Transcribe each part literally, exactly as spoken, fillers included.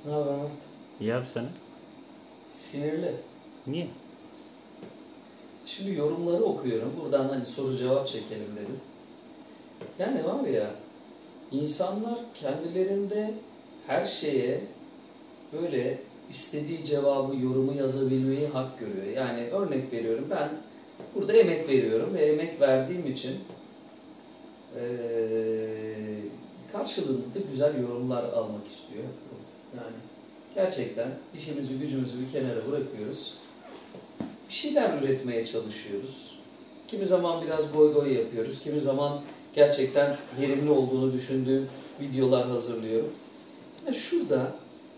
Ne haber Mert? İyi abi sana. Sinirli. Niye? Şimdi yorumları okuyorum. Buradan hani soru cevap çekelim dedim. Yani var ya, insanlar kendilerinde her şeye böyle istediği cevabı, yorumu yazabilmeyi hak görüyor. Yani örnek veriyorum, ben burada emek veriyorum ve emek verdiğim için ee, karşılığında güzel yorumlar almak istiyor. Yani gerçekten işimizi gücümüzü bir kenara bırakıyoruz. Bir şeyler üretmeye çalışıyoruz. Kimi zaman biraz goy goy yapıyoruz. Kimi zaman gerçekten verimli olduğunu düşündüğüm videolar hazırlıyorum. Yani şurada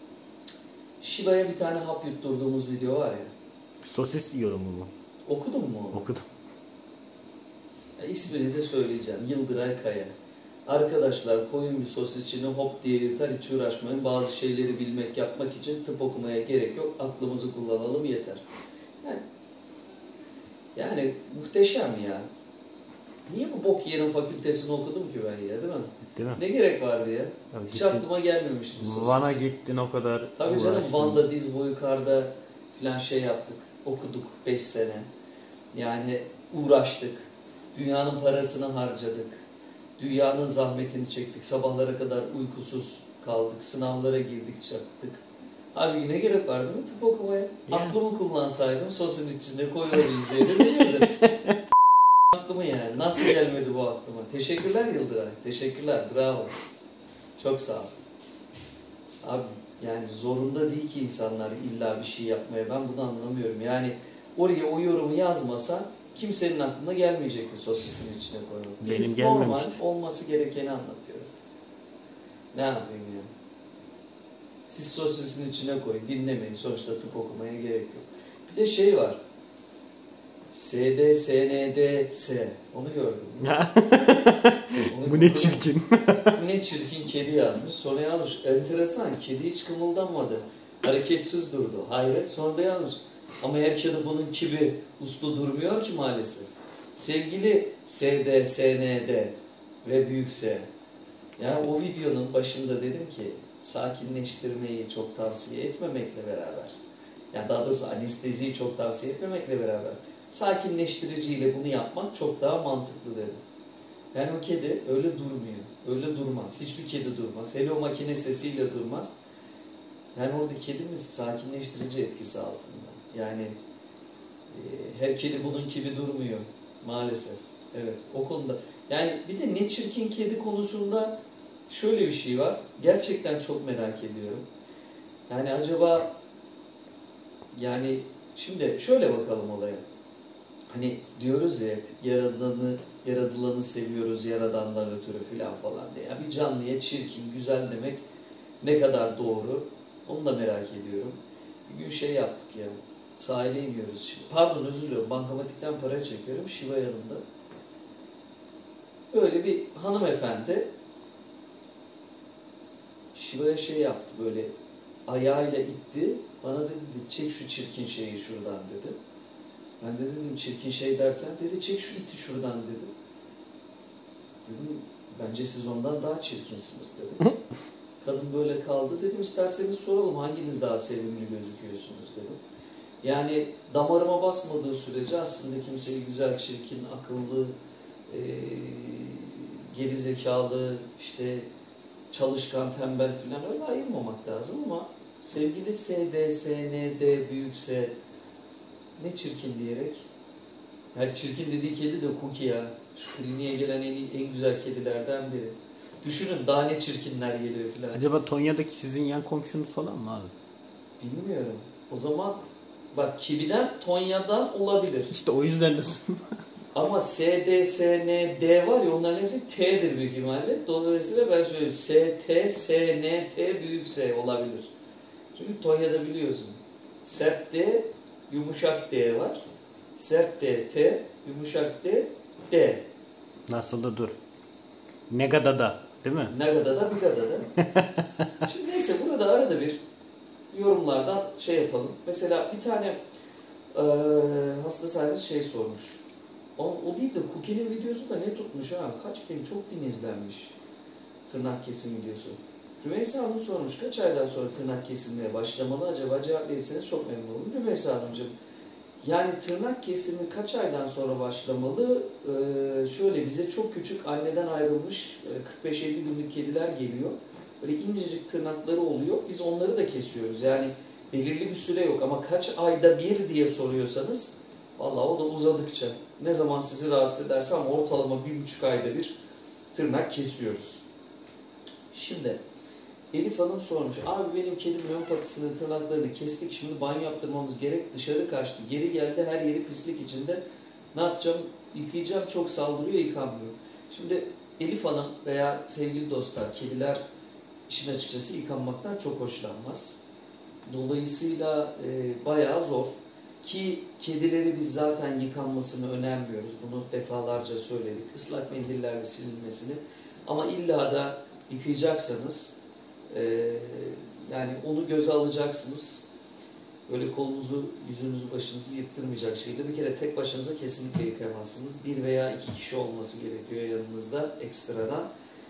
Shiba'ya bir tane hap yutturduğumuz video var ya. Sosis yorumu mu? Okudun mu onu? Okudum. Ya ismini de söyleyeceğim. Yıldıray Kaya. Arkadaşlar, koyun bir sosisçini hop diye yutar, hiç uğraşmayın. Bazı şeyleri bilmek, yapmak için tıp okumaya gerek yok. Aklımızı kullanalım yeter. Yani, yani muhteşem ya. Niye bu bok yerin fakültesini okudum ki ben ya, değil mi? Değil mi? Ne gerek vardı ya? Ya Hiç gittin, aklıma gelmemişti sosis. Van'a gittin o kadar. Tabii canım, uğraştın. Van'da diz boyu karda falan şey yaptık. Okuduk beş sene. Yani uğraştık. Dünyanın parasını harcadık. Dünyanın zahmetini çektik. Sabahlara kadar uykusuz kaldık. Sınavlara girdik, çaktık. Abi ne gerek vardı mı tıp okumaya? Yani. Aklımı kullansaydım, sosin içinde koyulabilseydim bilirdim. Aklıma yani. Nasıl gelmedi bu aklıma? Teşekkürler Yıldıray. Teşekkürler. Bravo. Çok sağ ol. Abi yani zorunda değil ki insanlar illa bir şey yapmaya. Ben bunu anlamıyorum. Yani oraya o yorumu yazmasa kimsenin aklına gelmeyecekti sosisin içine koymak. Benim Biz gelmemişti. normal olması gerekeni anlatıyoruz. Ne yapayım ya? Siz sosisin içine koy, dinlemeyin. Sonuçta tıp okumaya gerek yok. Bir de şey var. S D S N D S. Onu gördüm. Onu Bu ne çirkin. Bu ne çirkin kedi yazmış. Sonra yazmış. Enteresan. Kedi hiç kımıldamadı. Hareketsiz durdu. Hayret. Sonra da yazmış. Ama her kedi bunun gibi uslu durmuyor ki maalesef. Sevgili S D S N D ve büyük S. Yani o videonun başında dedim ki sakinleştirmeyi çok tavsiye etmemekle beraber, yani daha doğrusu anesteziyi çok tavsiye etmemekle beraber sakinleştiriciyle bunu yapmak çok daha mantıklı dedim. Yani o kedi öyle durmuyor. Öyle durmaz. Hiçbir kedi durmaz. Hele o makine sesiyle durmaz. Yani orada kedimiz sakinleştirici etkisi altında. Yani e, her kedi bunun gibi durmuyor. Maalesef. Evet. O konuda. Yani bir de ne çirkin kedi konusunda şöyle bir şey var. Gerçekten çok merak ediyorum. Yani acaba yani şimdi şöyle bakalım olaya. Hani diyoruz ya, yaradanı, yaradılanı seviyoruz yaradandan ötürü filan falan diye. Yani bir canlıya çirkin, güzel demek ne kadar doğru, onu da merak ediyorum. Bir gün şey yaptık ya, sahile iniyoruz. Pardon, özür diliyorum, bankamatikten para çekiyorum, Şiva yanımda. Böyle bir hanımefendi Şiva'ya şey yaptı, böyle ayağıyla itti. Bana dedi, çek şu çirkin şeyi şuradan dedi. Ben de dedim çirkin şey derken, dedi çek şu iti şuradan dedi. Dedim bence siz ondan daha çirkinsiniz dedim. Kadın böyle kaldı. Dedim isterseniz soralım hanginiz daha sevimli gözüküyorsunuz dedim. Yani damarıma basmadığı sürece aslında kimseyi güzel, çirkin, akıllı, e, geri zekalı, işte çalışkan, tembel falan öyle ayırmamak lazım ama sevgili S D S N D büyükse ne çirkin diyerek, yani çirkin dediği kedi de Cookie ya. Şu kliniğe gelen en, en güzel kedilerden biri. Düşünün daha ne çirkinler geliyor filan. Acaba Tonya'daki sizin yan komşunuz falan mı abi? Bilmiyorum. O zaman bak Kibi'den Tonya'dan olabilir. İşte o yüzden de Ama S D S N D var ya, onların hepsi T'dir büyük ihtimalle. Dolayısıyla ben söyleyeyim S T S N T büyük S olabilir. Çünkü Tonya'da biliyorsun. Sert D, yumuşak D var. Sert D, T, yumuşak D, D. Nasıl da dur. Negada da, değil mi? Negada da bir kadar da. Şimdi neyse, burada arada bir yorumlardan şey yapalım. Mesela bir tane e, hasta sahibimiz şey sormuş. O, o değil de Cookie'nin videosu da ne tutmuş ha? Kaç bin, çok bin izlenmiş. Tırnak kesim videosu. Rümeysa Hanım sormuş, kaç aydan sonra tırnak kesilmeye başlamalı? Acaba cevap verirseniz çok memnun olurum. Rümeysa Hanımcığım, yani tırnak kesimi kaç aydan sonra başlamalı? Ee, şöyle bize çok küçük anneden ayrılmış kırk beş elli günlük kediler geliyor. Böyle incecik tırnakları oluyor. Biz onları da kesiyoruz. Yani belirli bir süre yok ama kaç ayda bir diye soruyorsanız vallahi o da uzadıkça ne zaman sizi rahatsız ederse ama ortalama bir buçuk ayda bir tırnak kesiyoruz. Şimdi Elif Hanım sormuş. Abi benim kedim ön patisinin tırnaklarını kestik. Şimdi banyo yaptırmamız gerek. Dışarı kaçtı. Geri geldi. Her yeri pislik içinde. Ne yapacağım? Yıkayacağım. Çok saldırıyor. Yıkanmıyor. Şimdi Elif Hanım veya sevgili dostlar, kediler işin açıkçası yıkanmaktan çok hoşlanmaz. Dolayısıyla e, bayağı zor. Ki kedileri biz zaten yıkanmasını önermiyoruz. Bunu defalarca söyledik. Islak mendillerle silinmesini. Ama illa da yıkayacaksanız Ee, yani onu göze alacaksınız. Böyle kolunuzu, yüzünüzü, başınızı yırttırmayacak şekilde bir kere tek başınıza kesinlikle yıkayamazsınız. Bir veya iki kişi olması gerekiyor yanınızda ekstradan.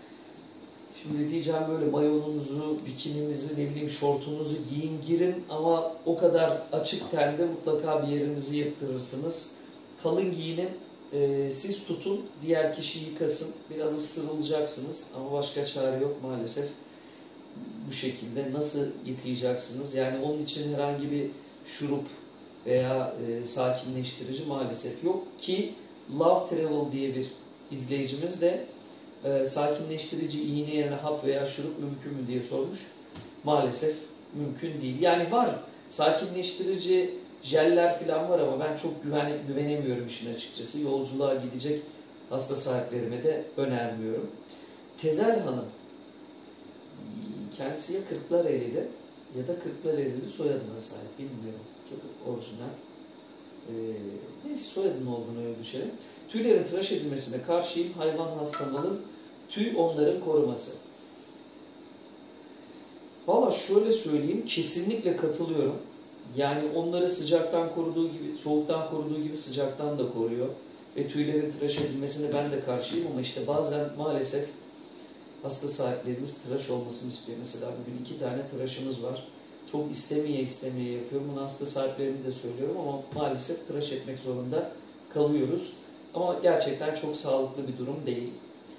Şimdi diyeceğim böyle mayonunuzu, bikininizi, ne bileyim şortunuzu giyin girin ama o kadar açık tende mutlaka bir yerinizi yırttırırsınız. Kalın giyinin, e, siz tutun, diğer kişi yıkasın. Biraz ısırılacaksınız ama başka çare yok maalesef. Bu şekilde nasıl yıkayacaksınız? Yani onun için herhangi bir şurup veya e, sakinleştirici maalesef yok ki Love Travel diye bir izleyicimiz de e, sakinleştirici iğne yerine hap veya şurup mümkün mü diye sormuş. Maalesef mümkün değil. Yani var sakinleştirici jeller falan var ama ben çok güven, güvenemiyorum işin açıkçası. Yolculuğa gidecek hasta sahiplerime de önermiyorum. Tezel Hanım, kendisi ya Kırklareli'li ya da Kırklareli'li soyadına sahip, bilmiyorum. Çok orijinal. Ee, neyse soyadının olduğunu öyle düşelim. Tüylerin tıraş edilmesine karşıyım. Hayvan hastalığı, tüy onların koruması. Valla şöyle söyleyeyim, kesinlikle katılıyorum. Yani onları sıcaktan koruduğu gibi, soğuktan koruduğu gibi sıcaktan da koruyor. Ve tüylerin tıraş edilmesine ben de karşıyım ama işte bazen maalesef hasta sahiplerimiz tıraş olmasını istiyor. Mesela bugün iki tane tıraşımız var. Çok istemeye istemeye yapıyorum. Bunu hasta sahiplerime de söylüyorum ama maalesef tıraş etmek zorunda kalıyoruz. Ama gerçekten çok sağlıklı bir durum değil.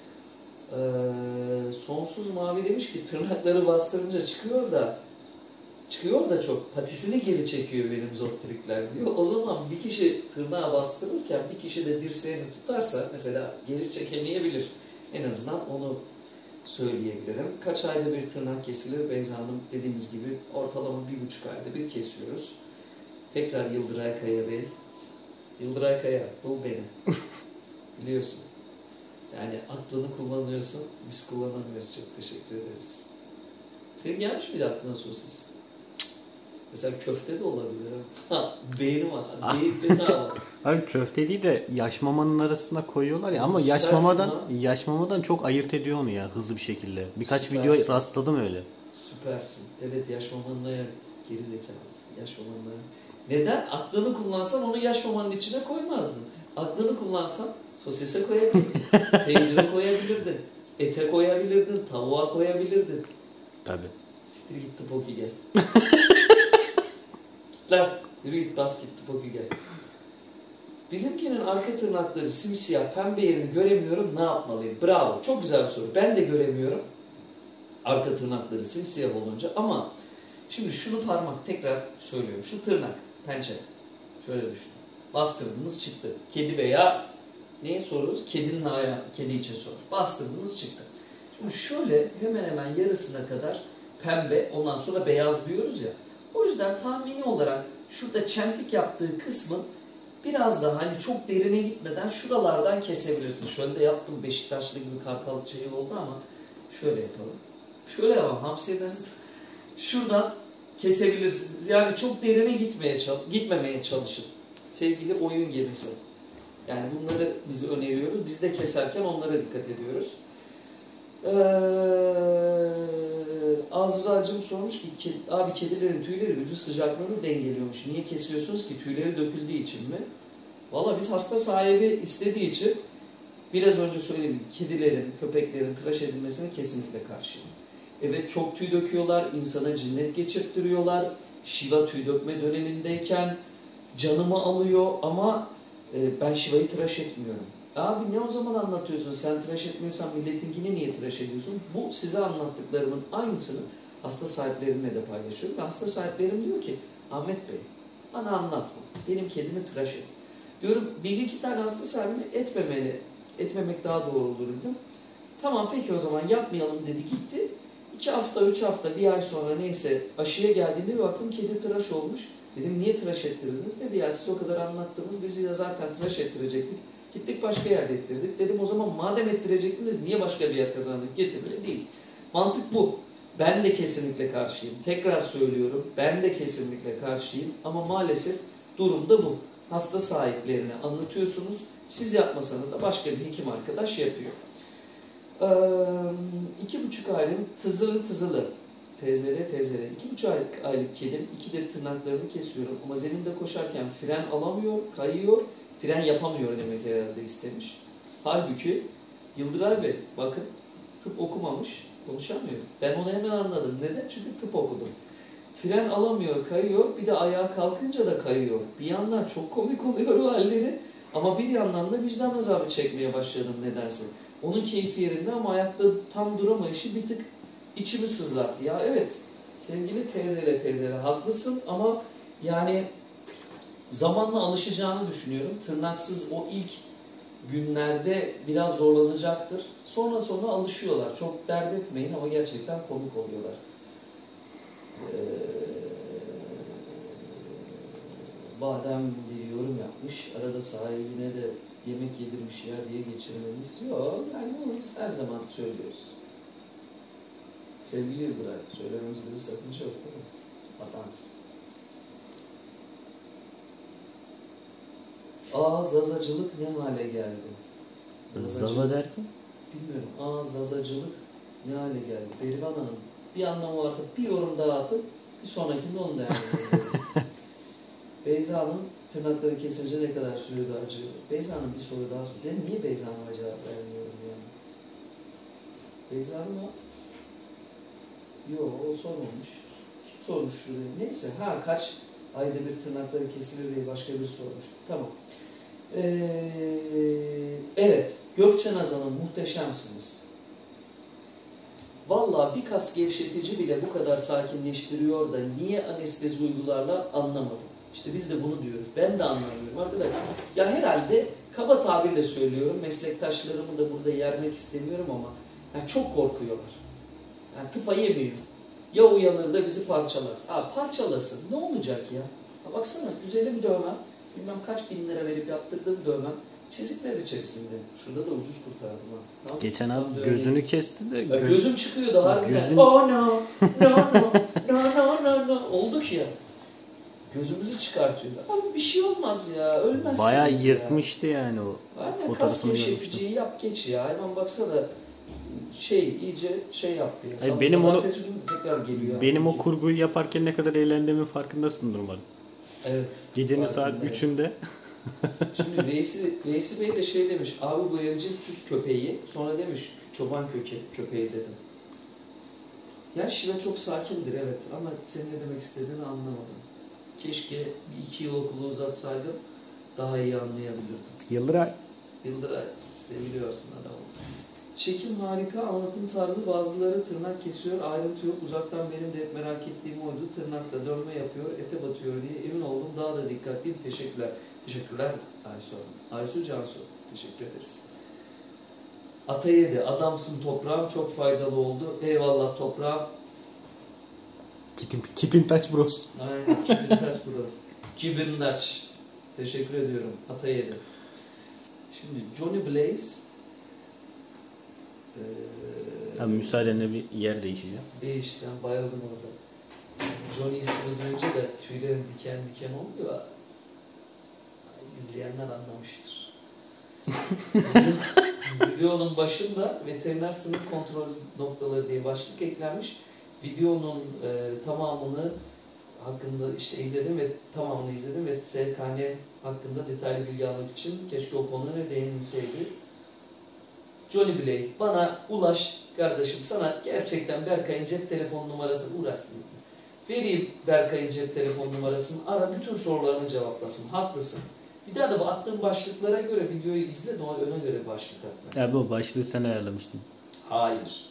Ee, Sonsuz Mavi demiş ki tırnakları bastırınca çıkıyor da çıkıyor da çok patisini geri çekiyor benim zottrikler diyor. O zaman bir kişi tırnağı bastırırken bir kişi de dirseğini tutarsa mesela geri çekemeyebilir. En azından onu söyleyebilirim. Kaç ayda bir tırnak kesilir? Beyza Hanım dediğimiz gibi ortalama bir buçuk ayda bir kesiyoruz. Tekrar Yıldıray Kaya Bey. Yıldıray Kaya, bul beni. Biliyorsun. Yani aklını kullanıyorsun, biz kullanamıyoruz. Çok teşekkür ederiz. Senin gelmiş miydi aklına sosis? Mesela köfte de olabilir. Ha, beğeni var. Beğeni bedava. Abi köfte değil de yaş mamanın arasına koyuyorlar ya ama yaş Süpersin mamadan ha. yaş mamadan çok ayırt ediyor onu ya hızlı bir şekilde. Birkaç Süpersin. video rastladım öyle. Süpersin. Evet, yaş mamanla yer. Geri zekalısın. Yaş mamanla. Neden? Aklını kullansan onu yaş mamanın içine koymazdın. Aklını kullansan sosise koyabilirdin. Peynire koyabilirdin. Ete koyabilirdin. Tavuğa koyabilirdin. Tabii. Siktir gitti Poki gel. Git lan. Yürü git bas gitti Poki gel. Bizimkinin arka tırnakları simsiyah, pembe yerini göremiyorum. Ne yapmalıyım? Bravo. Çok güzel bir soru. Ben de göremiyorum. Arka tırnakları simsiyah olunca ama şimdi şunu parmak tekrar söylüyorum. Şu tırnak, pençe. Şöyle düşünün. Bastırdınız çıktı. Kedi veya neye soruyoruz? Kedinin ayağı, kedi için sor. Bastırdınız çıktı. Şimdi şöyle hemen hemen yarısına kadar pembe, ondan sonra beyaz diyoruz ya. O yüzden tahmini olarak şurada çentik yaptığı kısmın biraz daha hani çok derine gitmeden şuralardan kesebilirsin. Şöyle de yaptım, Beşiktaşlı gibi kartal şeyi oldu ama şöyle yapalım. Şöyle yapalım. Hamsiye nasıl? Şuradan kesebilirsiniz. Yani çok derine gitmeye gitmemeye çalışın. Sevgili oyun gemisi. Yani bunları biz öneriyoruz. Biz de keserken onlara dikkat ediyoruz. Ee, Azra'cığım sormuş ki abi kedilerin tüyleri vücut sıcaklığını dengeliyormuş. Niye kesiyorsunuz ki? Tüyleri döküldüğü için mi? Valla biz hasta sahibi istediği için biraz önce söyledim. Kedilerin, köpeklerin tıraş edilmesine kesinlikle karşıyım. Evet, çok tüy döküyorlar, insana cinnet geçirttiriyorlar. Shiva tüy dökme dönemindeyken canımı alıyor ama e, ben Shiva'yı tıraş etmiyorum. Abi ne o zaman anlatıyorsun? Sen tıraş etmiyorsan milletinkini niye tıraş ediyorsun? Bu size anlattıklarımın aynısını hasta sahiplerimle de paylaşıyorum. Ve hasta sahiplerim diyor ki, Ahmet Bey bana anlatma. Benim kedimi tıraş et. Diyorum bir iki tane hasta sahibini etmemeli, etmemek daha doğru olur dedim. Tamam peki o zaman yapmayalım dedi, gitti. İki hafta, üç hafta, bir ay sonra neyse aşıya geldiğinde bir baktım kedi tıraş olmuş. Dedim niye tıraş ettirdiniz? Dedi ya siz o kadar anlattınız, bizi de zaten tıraş ettirecektik. Gittik başka yerde ettirdik. Dedim o zaman madem ettirecektiniz niye başka bir yer kazandık? Getirmeli değil. Mantık bu. Ben de kesinlikle karşıyım. Tekrar söylüyorum. Ben de kesinlikle karşıyım. Ama maalesef durum da bu. Hasta sahiplerine anlatıyorsunuz. Siz yapmasanız da başka bir hekim arkadaş yapıyor. Ee, iki buçuk aylık tızılı tızılı. Tezlere tezlere. İki buçuk aylık, aylık kedim. İkidir tırnaklarını kesiyorum. Ama zeminde koşarken fren alamıyor, kayıyor. Fren yapamıyor demek herhalde istemiş. Halbuki Yıldıray Bey bakın tıp okumamış, konuşamıyor. Ben onu hemen anladım. Neden? Çünkü tıp okudum. Fren alamıyor, kayıyor. Bir de ayağa kalkınca da kayıyor. Bir yandan çok komik oluyor o halleri. Ama bir yandan da vicdan azabı çekmeye başladım nedense. Onun keyfi yerinde ama ayakta tam duramayışı bir tık içimi sızlattı. Ya evet sevgili teyzeyle teyzeyle haklısın ama yani zamanla alışacağını düşünüyorum. Tırnaksız o ilk günlerde biraz zorlanacaktır. Sonra sonra alışıyorlar. Çok dert etmeyin ama gerçekten komik oluyorlar. Ee, Badem bir yorum yapmış. Arada sahibine de yemek yedirmiş ya diye geçirmemiz yok. Yani bunu biz her zaman söylüyoruz. Sevgili Yıldıray, söylememizde bir sakınca yok değil mi? Adamsın. Aa zazacılık ne hale geldi? Zazacılık, Zaza derken? bilmiyorum. Aa zazacılık ne hale geldi? Berivan Hanım bir anlamı varsa bir yorum daha atıp bir sonrakinde onu da yapıyorum. Beyza Hanım tırnakları kesince ne kadar sürüyordu acı? Beyza Hanım bir soru daha soruyor. Ben niye Beyza Hanım'a cevap vermiyorum yani? Beyza Hanım'a yok o sormamış. Kim sormuş şurada? Neyse ha kaç ayda bir tırnakları kesilir diye başka bir sormuş. Tamam. Ee, evet Gökçen Azan'ın muhteşemsiniz. Vallahi bir kas gevşetici bile bu kadar sakinleştiriyor da niye anestezi uygularlar anlamadım. İşte biz de bunu diyoruz. Ben de anlamıyorum arkadaşlar. Ya herhalde kaba tabirle söylüyorum. Meslektaşlarımı da burada yermek istemiyorum ama yani çok korkuyorlar. Yani tıpa yemiyor. Ya uyanır da bizi parçalar. Aa parçalasın. Ne olacak ya? Ha, baksana güzelim bir dövmem. Bilmem kaç bin lira verip yaptırdığım dövmem. Çizikler içerisinde. Şurada da ucuz kurtardım ha. Tamam. Geçen abi gözünü kesti de. Ya Göz... gözüm çıkıyordu harbiden. Gözün... Oh no, no, no, no, no, no, no. Olduk ya. Gözümüzü çıkartıyordu. Abi bir şey olmaz ya. Ölmezsiniz bayağı ya. yırtmıştı yani o. Aynen kas gevşeticiyi yap geç ya. Hemen baksana şey iyice şey yaptı ya. Hayır, benim onu tekrar geliyor. benim yani. o kurguyu yaparken ne kadar eğlendiğimin farkındasın umarım. Evet. Gecenin saat üçünde. Şimdi Reisi, Reisi Bey de şey demiş. Abi bu evcil süs köpeği. Sonra demiş çoban köke, köpeği dedim. Ya Şiva çok sakindir evet ama senin ne demek istediğini anlamadım. Keşke bir iki yıl okulu uzatsaydım daha iyi anlayabilirdim. Yıldıray. Yıldıray seviliyorsun adamım. Çekim harika, anlatım tarzı bazıları tırnak kesiyor, ayrıntı yok. Uzaktan benim de hep merak ettiğim oydu. Tırnakta dönme yapıyor, ete batıyor diye emin oldum. Daha da dikkatliyim. Teşekkürler. Teşekkürler Aysu Hanım. Aysu Cansu. Teşekkür ederiz. Atayedi, adamsın toprağım, çok faydalı oldu. Eyvallah toprağım. Keep in touch bros. Aynen, keep in touch bros. Keep in touch. Teşekkür ediyorum. Atayedi. Şimdi Johnny Blaze Ee, Abi müsaadenle bir yer değişeceğim. Değiş, sen bayıldın orada. Johnny ismini duyunca da tüylerin diken diken oluyor. İzleyenler anlamıştır. Videonun başında veteriner sınıf kontrol noktaları diye başlık eklenmiş. Videonun e, tamamını hakkında işte izledim ve tamamını izledim ve S K N hakkında detaylı bilgi almak için keşke o konuya değinilseydi. Johnny Blaze bana ulaş kardeşim, sana gerçekten Berkay'ın cep telefon numarası uğraşsın. Vereyim Berkay'ın cep telefon numarasını, ara bütün sorularını cevaplasın. Haklısın. Bir daha da bu attığım başlıklara göre videoyu izle de ona göre başlık atma. Abi o başlığı sen ayarlamıştın. Hayır.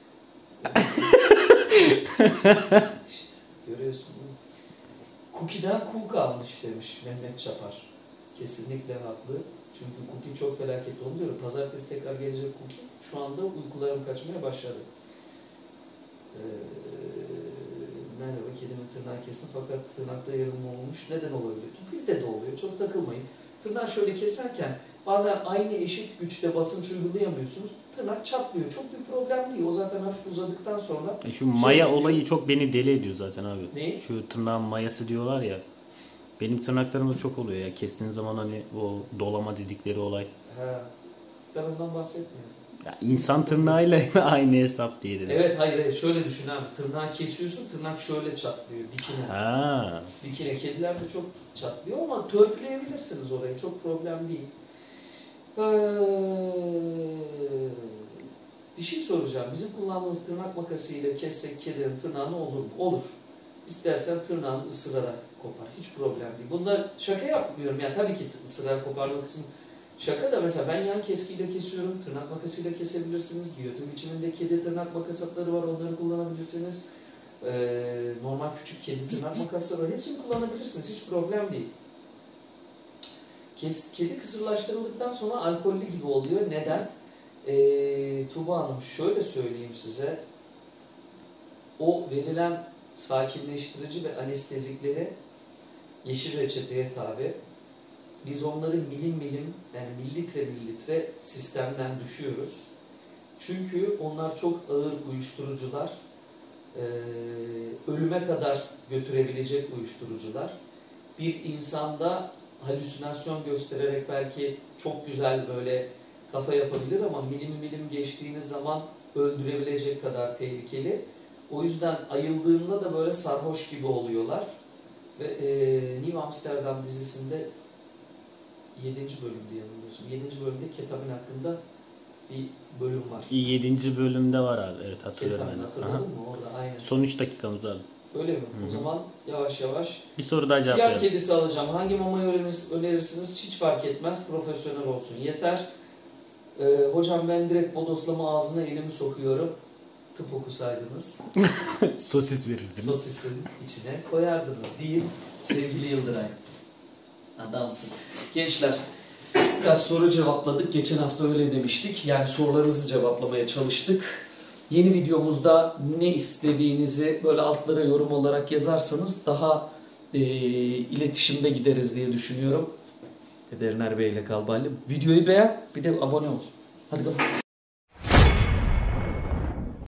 İşte görüyorsun değil mi? Cookie'den cook almış demiş Mehmet Çapar. Kesinlikle haklı. Çünkü Cookie çok felaket, onu diyorum. Pazartesi tekrar gelecek Cookie. Şu anda uykularım kaçmaya başladı. Ee, merhaba, kedimin tırnağı kesin fakat tırnakta yarılma olmuş. Neden olabilir ki? Bizde de oluyor. Çok takılmayın. Tırnağı şöyle keserken bazen aynı eşit güçte basınç uygulayamıyorsunuz. Tırnak çatlıyor. Çok bir problem değil. O zaten hafif uzadıktan sonra... E şu maya şey olayı çok beni deli ediyor zaten abi. Ne? Şu tırnağın mayası diyorlar ya. Benim tırnaklarımda çok oluyor ya. Kestiğin zaman hani o dolama dedikleri olay. He. Ben ondan bahsetmiyorum. Ya insan tırnağıyla aynı hesap diye dedim. Evet, hayır hayır. Şöyle düşün abi. Tırnağı kesiyorsun, tırnak şöyle çatlıyor. Dikine. Ha. Dikine. Kediler de çok çatlıyor ama törpüleyebilirsiniz orayı. Çok problem değil. Ee, bir şey soracağım. Bizim kullandığımız tırnak makasıyla kessek kedinin tırnağını olur mu? Olur. İstersen tırnağını ısırarak kopar. Hiç problem değil. Bunda şaka yapmıyorum. Yani tabii ki ısırarak koparma kısmı şaka da, mesela ben yan keskiyle kesiyorum. Tırnak makasıyla kesebilirsiniz. Giyotin biçiminde kedi tırnak makasları var. Onları kullanabilirsiniz. Ee, normal küçük kedi tırnak makasları var. Hepsini kullanabilirsiniz. Hiç problem değil. Kes, kedi kısırlaştırıldıktan sonra alkollü gibi oluyor. Neden? Ee, Tuğba Hanım şöyle söyleyeyim size. O verilen sakinleştirici ve anestezikleri yeşil reçeteye tabi. Biz onları milim milim, yani mililitre mililitre sistemden düşüyoruz. Çünkü onlar çok ağır uyuşturucular. Ee, ölüme kadar götürebilecek uyuşturucular. Bir insanda halüsinasyon göstererek belki çok güzel böyle kafa yapabilir ama milim milim geçtiğiniz zaman öldürebilecek kadar tehlikeli. O yüzden ayıldığında da böyle sarhoş gibi oluyorlar. Ve e, New Amsterdam dizisinde yedinci bölümde yanılmıyorsun. yedinci bölümde ketamin hakkında bir bölüm var. yedinci bölümde var abi. Evet, hatırlıyorum. Ketamin hatırladın mı orada? Aynen. Son üç dakikamız abi. Öyle mi? Hı-hı. O zaman yavaş yavaş. Bir soru daha Siyah cevaplayalım. kedisi alacağım. Hangi mamayı önerirsiniz? Hiç fark etmez. Profesyonel olsun. Yeter. Ee, hocam ben direkt bodoslama ağzına elimi sokuyorum. Tıp okusaydınız. Sosis verirdiniz. Sosisin içine koyardınız değil sevgili Yıldıray. Adamsın. Gençler, biraz soru cevapladık. Geçen hafta öyle demiştik. Yani sorularınızı cevaplamaya çalıştık. Yeni videomuzda ne istediğinizi böyle altlara yorum olarak yazarsanız daha e, iletişimde gideriz diye düşünüyorum. Ederner Bey ile Kalbali. Videoyu beğen, bir de abone ol. Hadi bakalım.